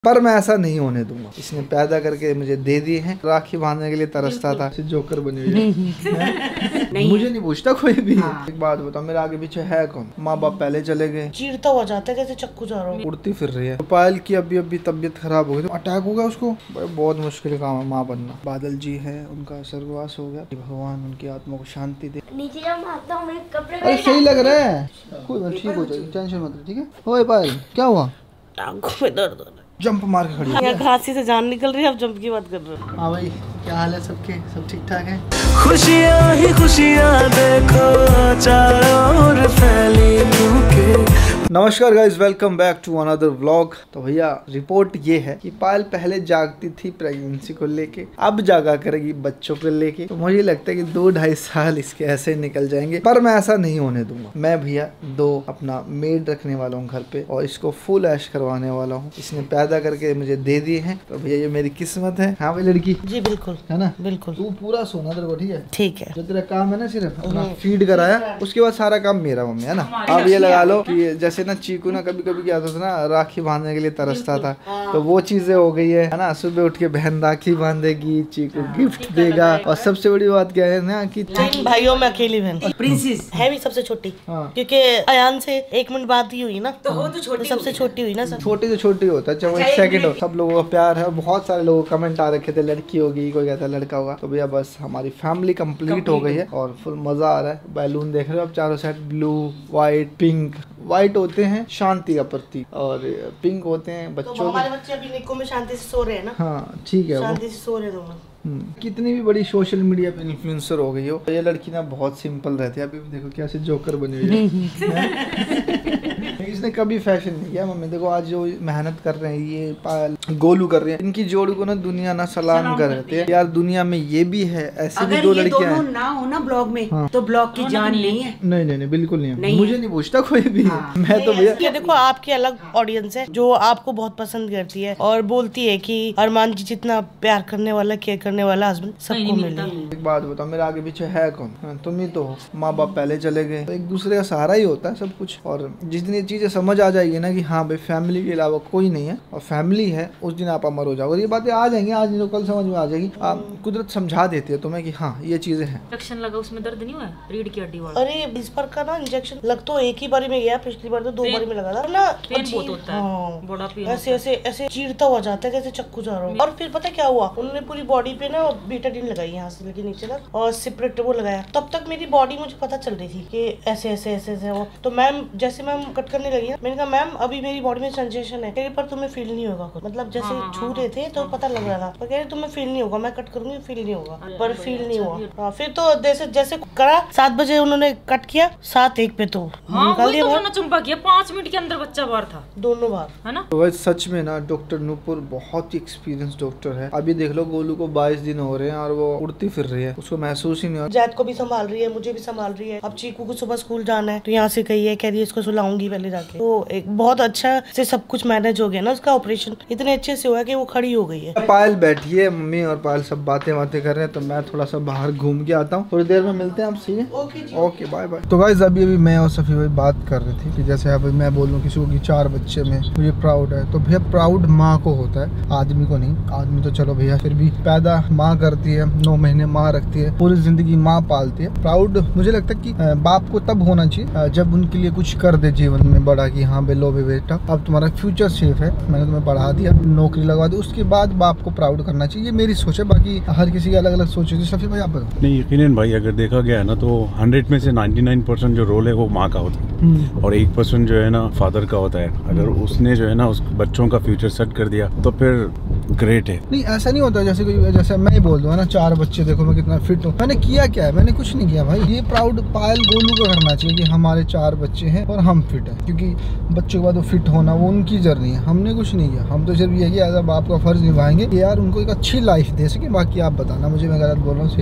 पर मैं ऐसा नहीं होने दूंगा। इसने पैदा करके मुझे दे दिए हैं, राखी बांधने के लिए तरसता था, जोकर बनी हुई है। मुझे नहीं पूछता कोई भी। एक बात बताओ, मेरे आगे पीछे है कौन? माँ बाप पहले चले गए, चीरता हो जाता है जैसे चक्कू जा रहा हूँ। उड़ती फिर रही है। पायल की अभी तबीयत खराब हो गई, तो अटैक हो गया उसको। बहुत मुश्किल काम है माँ बनना। बादल जी है, उनका स्वर्गवास हो गया, भगवान उनकी आत्मा को शांति दे। नीचे जब आता हूँ मेरे कपड़े अरे सही लग रहा है, कोई बात ठीक हो जाएगी, टेंशन मत लो, ठीक है। ओए पायल क्या हुआ? टांगों में दर्द हो रहा है। जंप मार के खड़ी यहाँ घासी से जान निकल रही है, अब जंप की बात कर रहे हो। हाँ भाई, क्या हाल है सबके? सब ठीक ठाक है? खुशियाँ ही खुशियाँ देखो चारों ओर फैली क्योंकि। नमस्कार guys, welcome back to another vlog. तो भैया रिपोर्ट ये है कि पायल पहले जागती थी प्रेगनेंसी को लेके, अब जागा करेगी बच्चों को लेके। तो मुझे लगता है कि 2-2.5 साल इसके ऐसे निकल जाएंगे, पर मैं ऐसा नहीं होने दूंगा। मैं भैया 2 अपना मेड रखने वाला हूँ घर पे, और इसको फुल ऐश करवाने वाला हूँ। इसने पैदा करके मुझे दे दिए हैं, तो भैया ये मेरी किस्मत है। हाँ भाई लड़की जी बिल्कुल है ना, बिल्कुल। तू पूरा सोना तेरे को, ठीक है? ठीक है। जो तेरा काम है ना, सिर्फ अपना फीड कराया, उसके बाद सारा काम मेरा मम्मी, है ना। अब ये लगा लो कि जैसे ना चीकू ना कभी कभी क्या होता था ना, राखी बांधने के लिए तरसता था, तो वो चीजें हो गई है ना। सुबह उठ के बहन राखी बांधेगी, चीकू गिफ्ट देगा, और सबसे बड़ी बात क्या है ना कि 3 भाइयों में अकेली बहन प्रिंसेस है भी सबसे छोटी। क्योंकि अयान से 1 मिनट बाद ही हुई ना, तो वो तो छोटी, सबसे छोटी हुई ना। छोटी तो छोटी होता है, चाहे वो 1 सेकंड हो। सब लोगों का प्यार है। बहुत सारे लोग कमेंट आ रखे थे लड़की होगी, कोई कहता है लड़का होगा। तो भैया बस हमारी फैमिली कंप्लीट हो गई है, और फुल मजा आ रहा है। बैलून देख रहे हो आप चारों side, blue, white, pink. White होते हैं शांति का प्रतीक, और पिंक होते हैं बच्चों तो हमारे बच्चे अभी निको में शांति से सो रहे हैं ना। हाँ ठीक है, शांति से सो रहे दोनों। कितनी भी बड़ी सोशल मीडिया पे इन्फ्लुएंसर हो गई हो, ये लड़की ना बहुत सिंपल रहती है। अभी देखो कैसे जोकर बनी हुई है। इसने कभी फैशन नहीं किया। मम्मी देखो आज जो मेहनत कर रहे हैं, ये पायल गोलू कर रहे हैं, इनकी जोड़ी को ना दुनिया ना सलाम कर रहे थे यार। दुनिया में ये भी है, ऐसे भी 2 लड़कियां हैं। ना हो ना ब्लॉग में, तो ब्लॉग की जान नहीं है। नहीं बिल्कुल नहीं, मुझे नहीं पूछता कोई भी। मैं तो भैया, ये देखो आपकी अलग ऑडियंस है जो आपको बहुत पसंद करती है और बोलती है कि अरमान जी जितना प्यार करने वाला, केयर करने वाला हस्बैंड सबको मिले। एक बात बताओ, मेरे आगे पीछे है कौन? तुम ही तो हो। माँ बाप पहले चले गए, तो एक दूसरे का सहारा ही होता है सब कुछ। और जिस दिन ये चीजें समझ आ जाएगी ना कि हाँ भाई फैमिली के अलावा कोई नहीं है और फैमिली है, उस दिन आप अमर हो जाओगे। ये बातें आ जाएंगी, आज नहीं तो कल समझ में आ जाएगी। कुदरत समझा देती है तुम्हें कि हाँ ये चीजें हैं। इंजेक्शन लगा, उसमें दर्द नहीं हुआ? रीढ़ की हड्डी वाला। अरे इस बार का ना इंजेक्शन लग तो एक ही बारी में गया, पिछली बार तो 2 बारी में लगा था ना। पेन बहुत होता है, बड़ा पेन। ऐसे चीरता हो जाता है जैसे चक्कू जा रहा हूँ। और फिर पता क्या हुआ, उन्होंने पूरी बॉडी पे ना बीटाडीन लगाई यहाँ से लेके नीचे तक, और सिपरेट वो लगाया। तब तक मेरी बॉडी मुझे पता चल रही थी कि ऐसे ऐसे ऐसे ऐसे हो। तो मैम जैसे मैम कट करने लगी है, मैंने कहा मैम अभी मेरी बॉडी में सेंसेशन है, पर तुम्हें फील नहीं होगा कुछ। मतलब जैसे छू रहे थे तो पता लग रहा था, पर कह रहे तुम्हें फील नहीं होगा, मैं कट करूंगी फील नहीं होगा, पर फील नहीं हुआ। फिर तो जैसे करा 7 बजे उन्होंने कट किया, 7:01 पे तो निकाल दिया। चंपा किया 5 मिनट के अंदर बच्चा बाहर था, दोनों बार, है ना। तो सच में ना डॉक्टर नूपुर बहुत ही एक्सपीरियंस डॉक्टर है। अभी देख लो गोलू को 22 दिन हो रहे हैं और वो उड़ती फिर रही है, उसको महसूस ही नहीं हो। जैद को भी संभाल रही है, मुझे भी संभाल रही है। अब चीकू को सुबह स्कूल जाना है, तो यहाँ से कही है, कह रही है इसको सुलाऊंगी पहले जाके। तो एक बहुत अच्छा से सब कुछ मैनेज हो गया ना, उसका ऑपरेशन इतने अच्छे से हुआ कि वो खड़ी हो गई है। पायल बैठी है, मम्मी और पायल सब बातें कर रहे हैं, तो मैं थोड़ा सा बाहर घूम के आता हूँ। थोड़ी देर में मिलते हैं आपसे। Okay bye bye. तो गाइस अभी मैं और सफी भाई बात कर रहे थे कि जैसे अभी मैं बोल रहा किसी को कि 4 बच्चे में मुझे प्राउड है, तो भैया प्राउड माँ को होता है, आदमी को नहीं। आदमी तो चलो भैया फिर भी पैदा माँ करती है, 9 महीने माँ रखती है, पूरी जिंदगी माँ पालती है। प्राउड मुझे लगता है कि बाप को तब होना चाहिए जब उनके लिए कुछ कर दे जीवन में बड़ा, कि हाँ बेलो बेटा अब तुम्हारा फ्यूचर सेफ है, मैंने तुम्हें पढ़ा दिया, नौकरी लगवा दी, उसके बाद बाप को प्राउड करना चाहिए। ये मेरी सोच है, बाकी हर किसी की अलग अलग सोच है। सफी भाई आप बताओ। नहीं यकीनन भाई, अगर देखा गया है ना तो 100 में से 99% जो रोल है वो माँ का होता है, और 1% जो है ना फादर का होता है। अगर उसने जो है ना उस बच्चों का फ्यूचर सेट कर दिया तो फिर ग्रेट है। नहीं ऐसा नहीं होता, जैसे मैं ही बोल दूँ ना 4 बच्चे देखो मैं कितना फिट हूँ। मैंने किया क्या है? मैंने कुछ नहीं किया भाई। ये प्राउड पायल गोलू को करना चाहिए कि हमारे 4 बच्चे हैं और हम फिट हैं, क्योंकि बच्चों के बाद वो फिट होना वो उनकी जर्नी है, हमने कुछ नहीं किया। हम तो सिर्फ ये कि एज अ बाप का फर्ज निभाएंगे कि यार उनको एक अच्छी लाइफ दे सके। बाकी आप बताना मुझे, मैं गलत बोल रहा हूँ सही बोल रहा हूँ?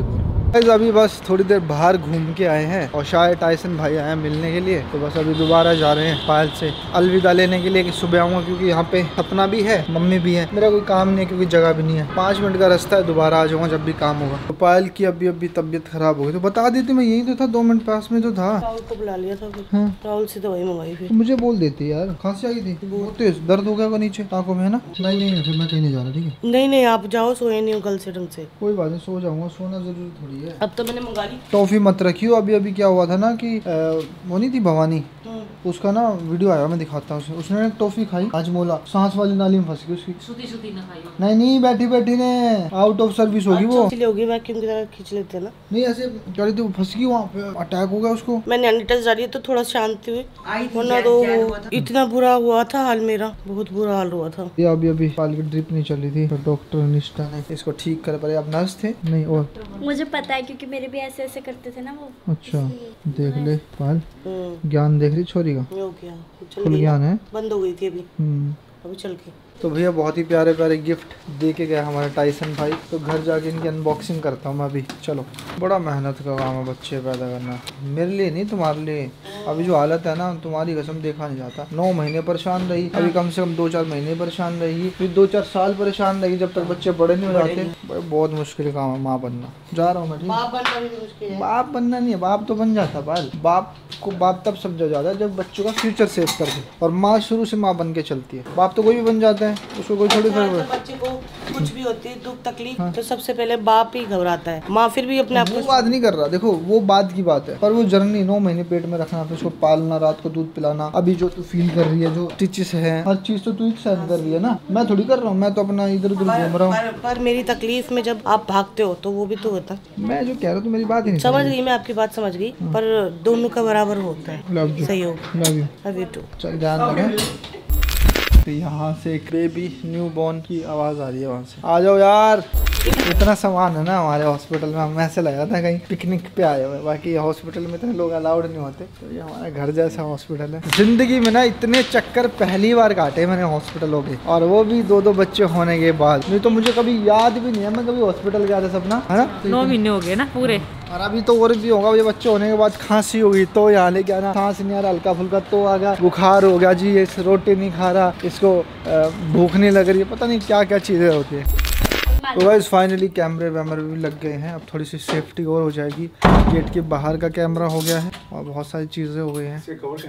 अभी बस थोड़ी देर बाहर घूम के आए हैं और शायद टाइसन भाई आए हैं मिलने के लिए, तो बस अभी दोबारा जा रहे हैं पायल से अलविदा लेने के लिए कि सुबह आऊँगा, क्योंकि यहाँ पे सपना भी है, मम्मी भी है, मेरा कोई काम नहीं है क्योंकि जगह भी नहीं है। 5 मिनट का रास्ता है, दोबारा आ जाऊँगा जब भी काम होगा। तो पायल की अभी तबीयत खराब हो गई, तो बता देती, मैं यही तो था 2 मिनट पास में तो था। राहुल को बुला लिया था, हाँ। राहुल से दवाई मंगाई फिर। तो मुझे बोल देती यार, खांसी आ गई थी बहुत तेज, दर्द हो गया नीचे आंखों में है ना। नहीं फिर मैं कहीं नहीं जा रहा, ठीक है? नहीं आप जाओ, सोए नहीं हो कल से ढंग से। कोई बात नहीं, सो जाऊंगा, सोना जरूरी थोड़ी है। अब तो मैंने मंगा ली। टॉफी मत रखियो। अभी क्या हुआ था ना कि वो नहीं थी भवानी, उसका ना वीडियो आया, मैं दिखाता हूँ। उसने एक टॉफी खाई आज, मोला सांस वाली नाली में फंस गई उसकी। सूती ना खाई। नहीं बैठी ने आउट ऑफ सर्विस होगी वो। होगी, वैक्यूम की तरह खींच लेते हैं ना। नहीं ऐसे चढ़ी थी, वो फंस गई, वहाँ पे अटैक हो गया उसको। मैंने एनिटस डाली तो थोड़ा शांति हुई, वरना तो इतना बुरा हुआ था हाल, मेरा बहुत बुरा हाल हुआ था। ये अभी पाल की ड्रिप नहीं चली थी, तो डॉक्टर निष्ठा ने इसको ठीक कर पाए। आप नर्स थे? नहीं, और मुझे पता है क्योंकि मेरे भी ऐसे करते थे ना वो। अच्छा, देख ले पाल, ज्ञान देख रही छोरी का, फुल ज्ञान है। बंद हो गई थी अभी चल के। तो भैया बहुत ही प्यारे गिफ्ट दे के गया हमारे टाइसन भाई, तो घर जाके इनकी अनबॉक्सिंग करता हूँ मैं अभी। चलो, बड़ा मेहनत का काम है बच्चे पैदा करना, मेरे लिए नहीं तुम्हारे लिए। अभी जो हालत है ना, तुम्हारी कसम देखा नहीं जाता। 9 महीने परेशान रही, अभी कम से कम 2-4 महीने परेशान रहेगी, फिर 2-4 साल परेशान रहेगी जब तक बच्चे बड़े नहीं हो जाते। बहुत मुश्किल काम है माँ बनना। जा रहा हूँ मैं, ठीक? बाप बनना नहीं है, बाप तो बन जाता बाल। बाप तब समझा जाता है जब बच्चों का फ्यूचर सेव कर दे, और माँ शुरू से माँ बन के चलती है। बाप तो कोई भी बन जाता है, उसको कोई थोड़ी फर्क है। बच्चे को कुछ भी होती है दुख तकलीफ, तो सबसे पहले बाप ही घबराता है, माँ फिर भी अपने आप को बात नहीं कर रहा। देखो वो बात की बात है, पर वो जर्नी 9 महीने पेट में रखना, फिर उसको पालना, रात को दूध पिलाना, अभी जो तू फील कर रही है, जो स्टिचेस है, हर चीज तो तू ही सहन कर रही है ना। मैं थोड़ी कर रहा हूँ, मैं तो अपना इधर उधर घूम रहा हूँ। पर मेरी तकलीफ में जब आप भागते हो तो वो भी तो होता। मैं जो कह रहा हूँ तो मेरी बात ही नहीं समझ गई, मैं आपकी बात समझ गई, पर दोनों का बराबर होता है। सही हो, लव यू टू। चल ध्यान रखें। तो यहाँ से एक बेबी न्यू बॉर्न की आवाज आ रही है, वहाँ से आ जाओ यार। इतना सामान है ना हमारे हॉस्पिटल में, हमें ऐसे लगा था कहीं पिकनिक पे आए हुए। बाकी हॉस्पिटल में इतने लोग अलाउड नहीं होते, तो ये हमारा घर जैसा हॉस्पिटल है। जिंदगी में ना इतने चक्कर पहली बार काटे मैंने हॉस्पिटलों के, और वो भी 2-2 बच्चे होने के बाद। नहीं तो मुझे कभी याद भी नहीं है मैं कभी हॉस्पिटल गया था, सपना है ना। 9 महीने हो गए ना पूरे, और अभी तो और भी होगा। ये बच्चे होने के बाद खांसी होगी तो यहाँ लेके आना, सांस नहीं आ रहा, हल्का फुल्का तो आ गया, बुखार हो गया जी, ये रोटी नहीं खा रहा, इसको भूख नहीं लग रही है, पता नहीं क्या क्या चीज़ें होती है। तो गाइस फाइनली कैमरे वैमरे भी लग गए हैं, अब थोड़ी सी सेफ्टी और हो जाएगी। गेट के बाहर का कैमरा हो गया है और बहुत सारी चीज़ें हो गई हैं।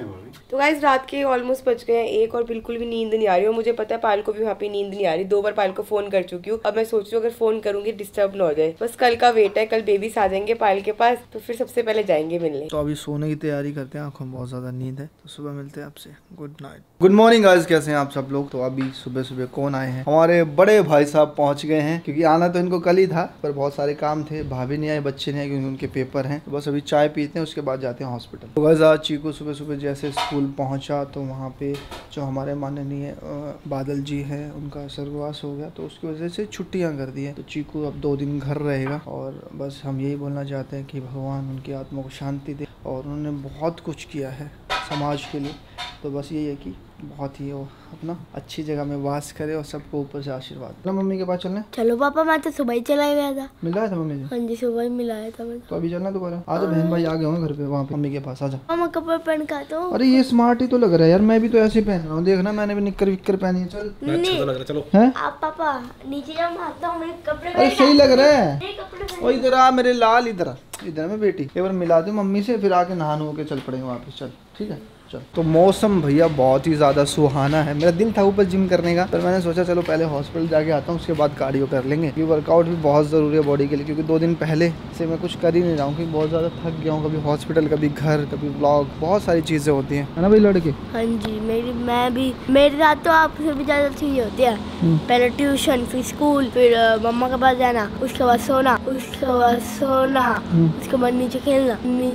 तो गाइस रात के ऑलमोस्ट बज गए हैं 1 और बिल्कुल भी नींद नहीं आ रही, और मुझे पता है पायल को भी वहाँ पे नींद नहीं आ रही। 2 बार पायल को फोन कर चुकी हूँ, अब मैं सोच रही हूँ अगर फोन करूंगी डिस्टर्ब ना हो जाए। बस कल का वेट है, कल बेबीज आ जाएंगे पायल के पास, तो फिर सबसे पहले जाएंगे मिलने। तो अभी सोने की तैयारी करते हैं, आंखों में बहुत ज्यादा नींद है, तो सुबह मिलते हैं आपसे। Good night, good morning guys, कैसे हैं आप सब लोग। तो अभी सुबह सुबह कौन आए हैं, हमारे बड़े भाई साहब पहुंच गए हैं, क्योंकि आना तो इनको कल ही था पर बहुत सारे काम थे। भाभी नहीं आई, बच्चे नहीं आए क्योंकि उनके पेपर हैं। तो बस अभी चाय पीते हैं, उसके बाद जाते हैं हॉस्पिटल। तो गाइस आज चीकू सुबह सुबह जैसे स्कूल पहुंचा तो वहाँ पे जो हमारे माननीय बादल जी हैं उनका स्वर्गवास हो गया, तो उसकी वजह से छुट्टियाँ कर दी है। तो चीकू अब 2 दिन घर रहेगा, और बस हम यही बोलना चाहते हैं कि भगवान उनकी आत्मा को शांति दे, और उन्होंने बहुत कुछ किया है समाज के लिए। तो बस यही है कि बहुत ही वो अपना अच्छी जगह में वास करे और सबको ऊपर से आशीर्वाद। चलो मम्मी के पास चलना। चलो पापा, मैं तो सुबह ही चला गया था। मिला था मम्मी से? हाँ जी सुबह ही मिलाया था मैं। तो अभी चलना दोबारा? आज बहन भाई आ गए होंगे घर पे, वहाँ पे मम्मी के पास। आजा। मामा कपड़े पहन का तो। अरे ये स्मार्ट ही तो लग रहा है यार, मैं भी तो ऐसे पहन रहा हूँ, देखना मैंने भी निक्कर विक्कर पहनी है। चल अच्छा तो लग रहा, चलो है आप पापा नीचे जाओ, मैं आता हूँ, मेरे कपड़े। अरे सही लग रहा है। कपड़े इधर आ मेरे लाल, इधर इधर में बेटी, एक बार मिला दे मम्मी से, फिर आके नहा नु के चल पड़ेंगे वापस। चल ठीक है चल। तो मौसम भैया बहुत ही ज़्यादा सुहाना है। मेरा दिल था ऊपर जिम करने का, पर मैंने सोचा चलो पहले हॉस्पिटल जाके आता हूँ, उसके बाद कार्डियो कर लेंगे, क्योंकि वर्कआउट भी बहुत ज़रूरी है बॉडी के लिए। क्योंकि 2 दिन पहले से मैं कुछ कर ही नहीं रहा हूँ, क्योंकि बहुत ज़्यादा थक गया हूँ। कभी हॉस्पिटल, कभी घर, कभी व्लॉग, बहुत सारी चीज़ें होती हैं, है ना भाई लड़के। हाँ जी मेरे साथ तो आपसे भी ज़्यादा चीज़ होती है। पहले ट्यूशन, फिर स्कूल, फिर मम्मा के पास जाना, उसके बाद सोना, उसके बाद नीचे खेलना।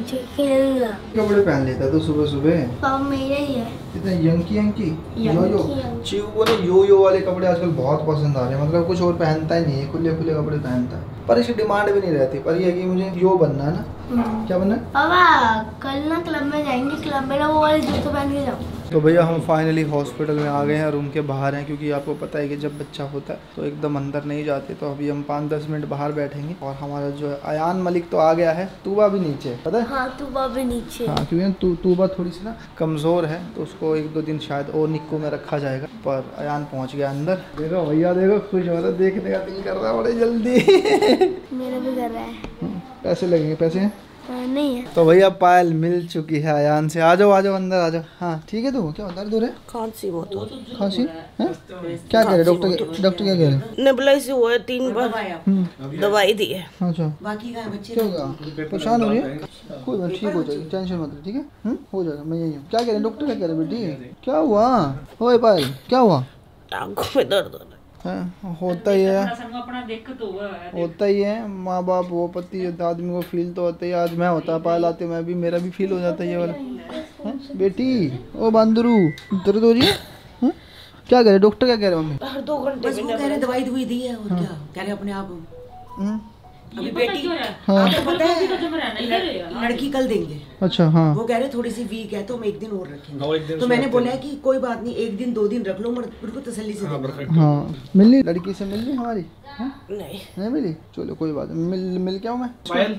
कपड़े पहन लेता तो सुबह सुबह। मेरा ही है इतना यंकी यो चीकू को ना यो वाले कपड़े आजकल बहुत पसंद आ रहे हैं। मतलब कुछ और पहनता ही नहीं है, खुले खुले कपड़े पहनता है, पर इसकी डिमांड भी नहीं रहती। पर ये है कि मुझे यो बनना है ना, क्या बनना है? पापा कल ना क्लब में जाएंगे, क्लब में ना वो वाले जूते पहन के जाओ। तो भैया हम फाइनली हॉस्पिटल में आ गए हैं, रूम के बाहर हैं, क्योंकि आपको पता है कि जब बच्चा होता है तो एकदम अंदर नहीं जाते। तो अभी हम 5-10 मिनट बाहर बैठेंगे। और हमारा जो है अयान मलिक तो आ गया है, तूबा भी नीचे है, पता है? हाँ तूबा भी नीचे। हाँ, क्योंकि तूबा थोड़ी सी ना कमज़ोर है, तो उसको 1-2 दिन शायद और निक्को में रखा जाएगा। पर अयान पहुँच गया अंदर। देखो भैया, देखो खुश हो रहा है, देखने का दिल कर रहा है बड़े जल्दी। मेरा भी कर रहा है। पैसे लगेंगे, पैसे हैं? नहीं है। तो भैया पायल मिल चुकी है अयान से। आ जाओ अंदर आ जाओ। हाँ ठीक है। तो क्या दर्द हो रहा है? खांसी बहुत हो खांसी है? क्या कह रहे डॉक्टर क्या कह रहे? नेबुलाइज हुआ है 3 बार, दवाई दी है। अच्छा, बाकी का बच्चे क्या होगा? परेशान हो रही है? कोई बात, ठीक हो जाएगी, टेंशन मत लो, ठीक है? हो जाएगा, मैं यही हूँ। क्या कह रहे डॉक्टर, क्या कह रहे बेटी? क्या हुआ? ओए पायल, क्या हुआ? टांगों में दर्द हो रहा है। होता ही है, अपना देख तो होता ही है। माँ बाप वो पति आदमी को फील तो होता ही। आज मैं होता पायल आते, मैं भी, मेरा भी फील हो जाता है ये वाला। बेटी ओ बंदरू, दर्द हो रही है? क्या कह रहे डॉक्टर, क्या कह रहे मम्मी? हर 2 घंटे बस वो कह रहे दवाई दुई दी है और क्या कह रहे अपने आप। अभी बेटी आपको पता है लड़की कल देंगे। अच्छा हाँ। वो कह रहे थोड़ी सी वीक है तो हम 1 दिन और रखेंगे। तो मैंने बोला है कि कोई बात नहीं, 1 दिन 2 दिन रख लो, मगर बिल्कुल तसल्ली से देना। हाँ, मिली लड़की से, मिली हमारी? नहीं मिली, चलो कोई बात नहीं, मिल क्या हूँ मैं।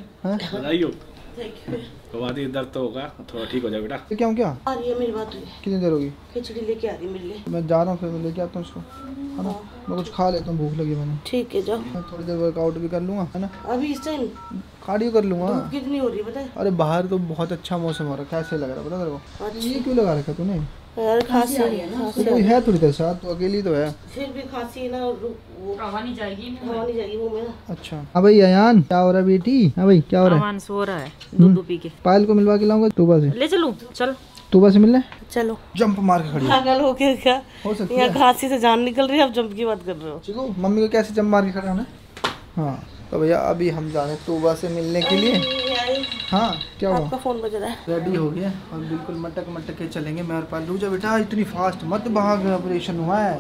दर्द तो होगा, थोड़ा ठीक हो जाए बेटा। क्या क्या आ रही है मेरी बात हुई। कितनी देर होगी? खिचड़ी लेके आ रही मिल ले। मैं जा रहा हूँ, फिर मैं लेके आता हूँ उसको, है ना? मैं कुछ खा लेता हूँ, भूख लगी मैंने। ठीक है जाओ। मैं थोड़ी देर वर्कआउट भी कर लूँगा, है ना? अभी इस टाइम कार्डियो कर लूँगा। कितनी हो रही है पता है? अरे बाहर तो बहुत अच्छा मौसम हो रहा है, कैसे लग रहा है पता तेरे को? ये क्यों लगा रखा तूने? यार खांसी आ रही है ना। तो कोई है थोड़ी देर साथ, तो अकेली तो है। फिर भी खांसी है ना, वो हवा नहीं जाएगी मुंह में ना। अच्छा हाँ भाई अयान, क्या हो रहा है बेटी? हाँ भाई क्या हो रहा है? सो रहा है, दूध पी के। पायल को मिलवा के लाऊंगा तूबा से। ले चलूं? चल तूबा से मिलने चलो। जंप मार के खड़ी पागल हो गया क्या? हो सकती यहाँ है। खांसी से जान निकल रही है, अब जंप की बात कर रहे हो। चिको, मम्मी को कैसे जंप मार के खड़ा होना? हाँ तो भैया अभी हम जा रहे हैं तूबा से मिलने के लिए। हाँ क्या हुआ? आपका फोन बज रहा है। रेडी हो गया और बिल्कुल मटक मटक के चलेंगे। मैं और पाल, रुक जा बेटा, इतनी फास्ट मत भाग, ऑपरेशन हुआ है।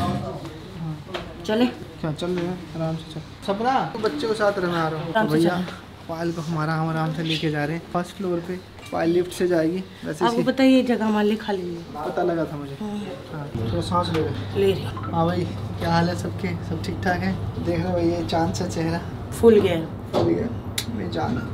चले क्या चल रहे हैं? आराम से चल। सपना तो बच्चे को साथ रहना आ रहा हूँ। तो भैया पायल को हमारा हम आराम से लेके जा रहे हैं 1st फ्लोर पे। पायल लिफ्ट से जाएगी। वैसे आपको पता है ये जगह हमारे लिए खाली नहीं पता लगा था मुझे। हाँ तो सांस ले ले रही। हाँ भाई क्या हाल है सबके? सब ठीक ठाक है? देख रहे हो भाई ये चांद सा चेहरा फूल गया है। फूल गया। मैं जान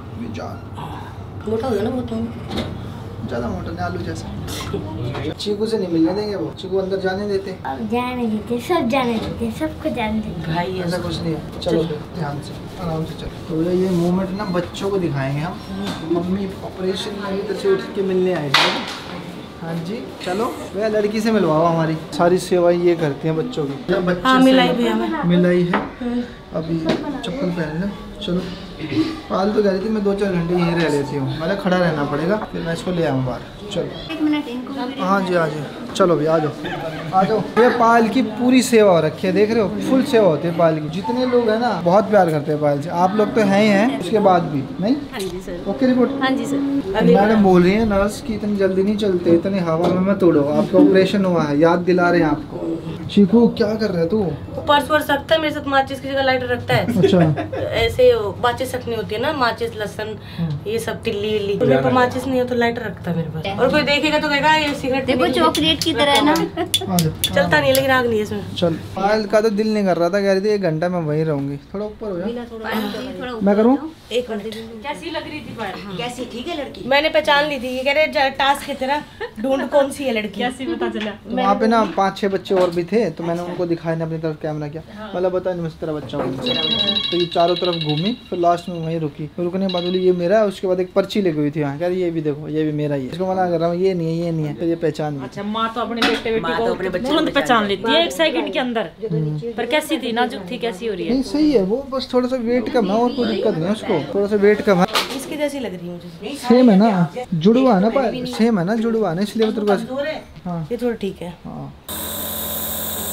मोटा हो गया ना बहुत। ज़्यादा मोटा नहीं, आलू जैसा। चीकू से नहीं मिलने देंगे, वो चीकू अंदर जाने देते। अब जाने देते, सब जाने देते, सबको जाने देते। भाई ऐसा कुछ नहीं है। चलो ध्यान से, आराम से चलो। तो ये मूवमेंट ना बच्चों को दिखाएंगे हम। मम्मी ऑपरेशन में इधर से उठ के मिलने आए थे। हाँ जी चलो। वह लड़की से मिलवाओ, हमारी सारी सेवा ये करती हैं बच्चों की। हाँ मिलाई भी हमें। मिलाई है। अभी चप्पल पहन लो। चलो पाल तो कह रही थी मैं 2-4 घंटे यहीं रह लेती हूँ, मतलब खड़ा रहना पड़ेगा, फिर मैं इसको ले आऊँ बाहर। चलो 1 मिनट इनको। हाँ जी हाँ जी चलो भैया आ जाओ आ जाओ। ये पायल की पूरी सेवा हो रखी है, देख रहे हो? फुल सेवा होती है पायल की। जितने लोग हैं ना बहुत प्यार करते हैं पायल से। आप लोग तो हैं ही हैं, उसके बाद भी नहीं? हाँ जी सर। Okay report? हाँ जी सर। मैडम बोल रही है नर्स की इतनी जल्दी नहीं चलते, इतनी हवा में मत उड़ो, आपका ऑपरेशन हुआ है, याद दिला रहे हैं आपको। चीकू क्या कर रहा है तू? पर्स वर्स रखता है मेरे साथ, माचिस की जगह लाइटर रखता है। अच्छा ऐसे माचिस रखनी होती है ना, माचिस लहसुन ये सब तिल्ली विल्ली। मेरे पास माचिस नहीं हो तो लाइटर रखता है मेरे पास। और कोई देखेगा तो कहेगा ये सिगरेट देखो चॉकलेट की तरह है ना। चलता नहीं, लेकिन आग नहीं है इसमें। चल पायल का तो दिल नहीं कर रहा था, कह रही थी 1 घंटा मैं वहीं रहूंगी। थोड़ा ऊपर हो जा। मैं करूँ? 1 मिनट। कैसी लग रही थी पायल? कैसी ठीक है लड़की? मैंने पहचान ली थी। ये कह रहे टास्क की तरह ढूंढ कौन सी है लड़की। कैसी पता चला? वहाँ पे ना 5-6 बच्चे और भी थे, तो मैंने उनको दिखाया ना अपनी तरफ कैमरा किया, मतलब बता नहीं मुझसे तेरा बच्चा हूँ। तो ये चारों तरफ घूमी, फिर लास्ट में वहीं रुकी। फिर रुकने के बाद बोली ये मेरा है। उसके बाद एक पर्ची लगी हुई थी यहाँ, कह रही ये भी देखो ये भी मेरा ही है। इसको मना कर रहा हूँ ये नहीं है ये नहीं है, फिर ये पहचान गई। अच्छा माँ तो अपने बेटे को तुरंत पहचान लेती है 1 सेकंड के अंदर। पर कैसी थी? नाजुक थी? कैसी हो रही है? नहीं सही है वो, बस थोड़ा सा वेट कम है और कोई दिक्कत नहीं है उसको, थोड़ा सा वेट कम है। इसकी जैसी लग रही है मुझे। सेम है ना, जुड़वा है ना पायल, सेम है ना जुड़वा है ना, इसलिए तेरे पास। हाँ ये थोड़ा ठीक है। हाँ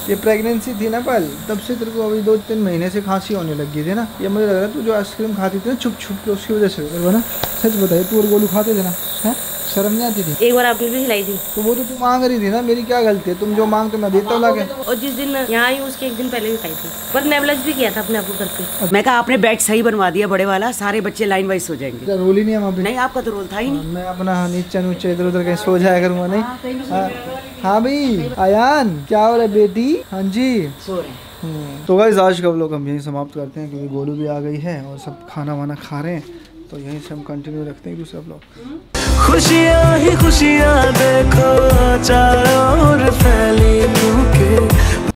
ये प्रेगनेंसी थी ना पल, तब से तेरे को अभी 2-3 महीने से खांसी होने लगी थी ना। ये मुझे लग रहा है तू जो आइसक्रीम खाती थी ना छुप छुप के, उसकी वजह से ना। सच बताइए, तू और गोलू खाते थे ना? है शर्म नहीं आती थी? एक बार आपने भी खिलाई थी। तो वो तो तू मांग रही थी ना, मेरी क्या गलती है? तुम जो मांगते मैं देता हूँ लाके। और जिस दिन मैं यहाँ आई उसके एक दिन पहले भी खाई थी, पर नेबुलाइज भी किया था अपने आप को करके। मैं कहा आपने बेड सही बनवा दिया बड़े वाला, सारे बच्चे लाइन वाइज सो जाएंगे। रोल ही नहीं है वहाँ पे। नहीं आपका तो रोल था ही नहीं। मैं अपना नीचे नीचे इधर उधर कहीं सो जाया करूँगा। नहीं हाँ भाई आयान क्या हो रहा है बेटी? हाँ जी सो रहे। तो गाइस आज का व्लॉग हम यहीं समाप्त करते हैं, क्योंकि गोलू भी आ गई है और सब खाना वाना खा रहे हैं, तो यहीं से हम कंटिन्यू रखते हैं दूसरा व्लॉग। खुशियाँ ही खुशियाँ देखो चारों ओर फैली क्योंकि